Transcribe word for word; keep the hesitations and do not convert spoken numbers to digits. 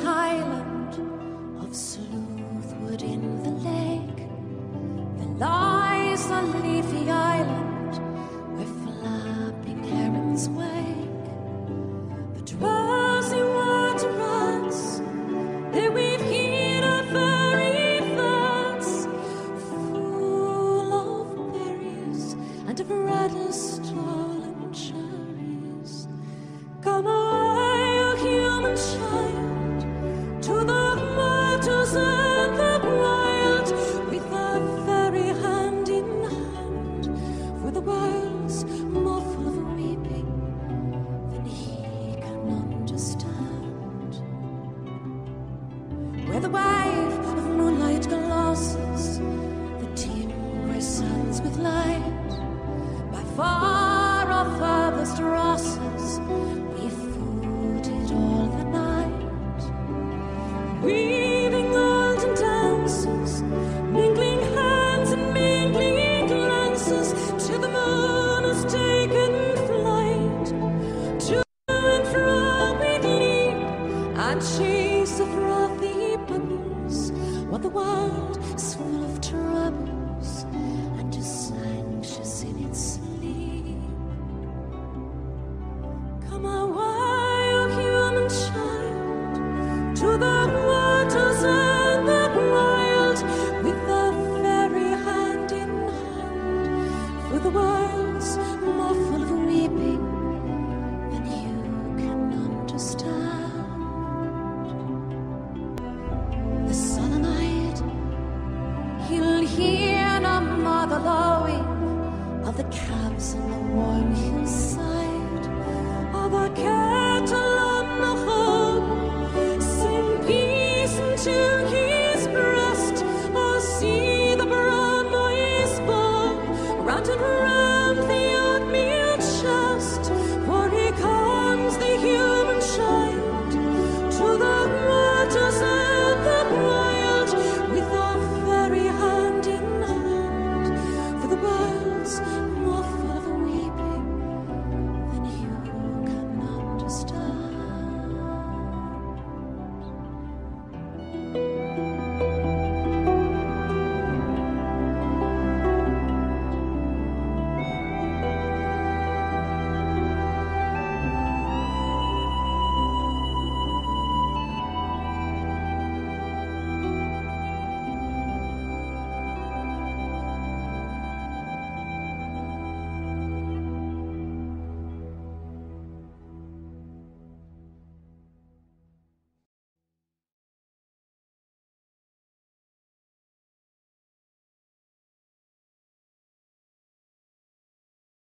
highland of Sleuthwood in the lake, there lies a leafy island where flapping herons wake. The drowsy water rats, they weave here a fairy thoughts, full of berries and of red stolen cherries. Come away, O human child, to the waters and the wild, with a fairy hand in hand, for the world's more full of weeping than he can understand. Where the wave of moonlight glosses the timber sands with light, by far our farthest Rosses we fooded all the night, weaving golden dances, mingling hands and mingling glances, till the moon has taken flight. To and fro we leap and chase the frothy bubbles, while the world is full of troubles and is anxious in its sleep. Come away.